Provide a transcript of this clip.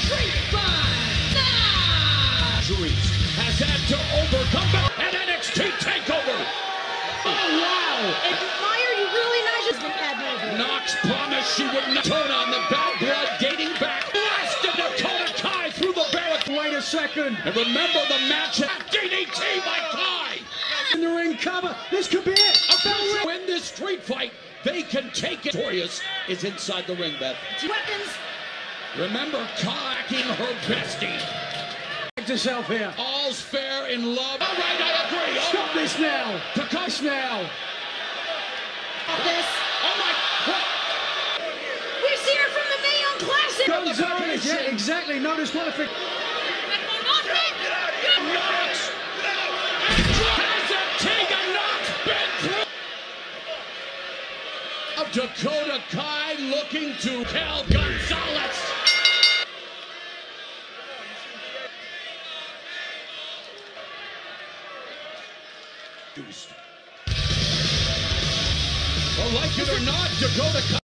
Street Fight. Has had to overcome an NXT takeover. Oh, wow. Admire you really nice. Just been admirable. Nox promised she would not turn on the bad blood dating back. Blasted Dakota Kai through the barricade. Wait a second. And remember the match at DDT by Kai. In the ring cover. This could be it. About to win this street fight, they can take it. Victorious is inside the ring, Beth. Weapons. Remember Kai hacking her bestie. Yourself here. All's fair in love. All right, I agree. Stop this now. This now. This. Oh my! What? We've seen her from the Mae Young Classic. Gonzalez, yeah, exactly. No disqualification. Nox! Has a Tegan Nox been through? Of Dakota Kai looking to Cal Gonzalez. Well, like it or not, Dakota Kai.